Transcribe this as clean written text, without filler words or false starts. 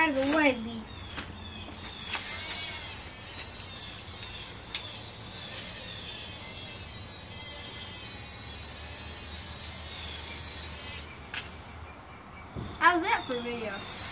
Out of the way, Lee. How's that for a video?